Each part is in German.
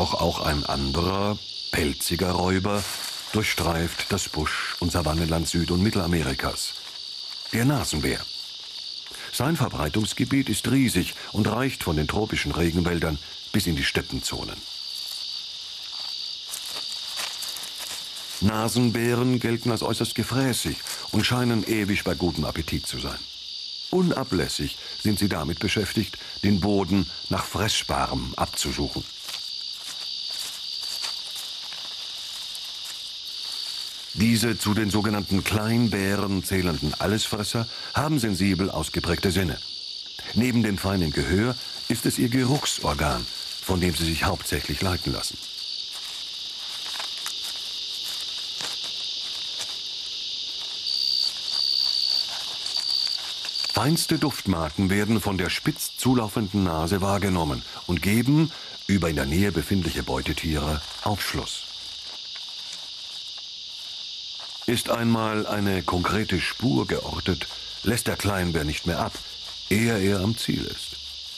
Doch auch ein anderer, pelziger Räuber durchstreift das Busch- und Savannenland Süd- und Mittelamerikas. Der Nasenbär. Sein Verbreitungsgebiet ist riesig und reicht von den tropischen Regenwäldern bis in die Steppenzonen. Nasenbären gelten als äußerst gefräßig und scheinen ewig bei gutem Appetit zu sein. Unablässig sind sie damit beschäftigt, den Boden nach Fressbarem abzusuchen. Diese zu den sogenannten Kleinbären zählenden Allesfresser haben sensibel ausgeprägte Sinne. Neben dem feinen Gehör ist es ihr Geruchsorgan, von dem sie sich hauptsächlich leiten lassen. Feinste Duftmarken werden von der spitz zulaufenden Nase wahrgenommen und geben über in der Nähe befindliche Beutetiere Aufschluss. Ist einmal eine konkrete Spur geortet, lässt der Kleinbär nicht mehr ab, ehe er am Ziel ist.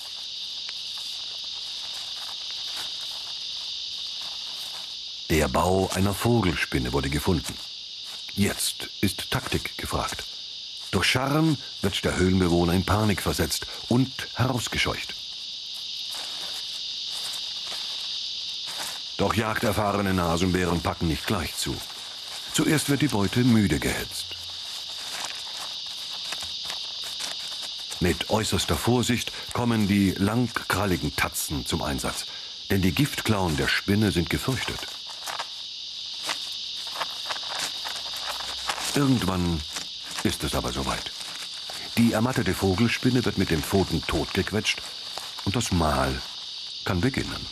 Der Bau einer Vogelspinne wurde gefunden. Jetzt ist Taktik gefragt. Durch Scharren wird der Höhlenbewohner in Panik versetzt und herausgescheucht. Doch jagderfahrene Nasenbären packen nicht gleich zu. Zuerst wird die Beute müde gehetzt. Mit äußerster Vorsicht kommen die langkralligen Tatzen zum Einsatz, denn die Giftklauen der Spinne sind gefürchtet. Irgendwann ist es aber soweit. Die ermattete Vogelspinne wird mit den Pfoten totgequetscht und das Mahl kann beginnen.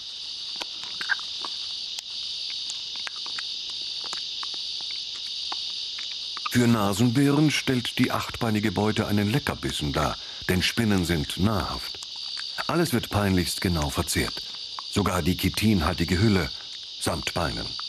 Für Nasenbären stellt die achtbeinige Beute einen Leckerbissen dar, denn Spinnen sind nahrhaft. Alles wird peinlichst genau verzehrt, sogar die chitinhaltige Hülle samt Beinen.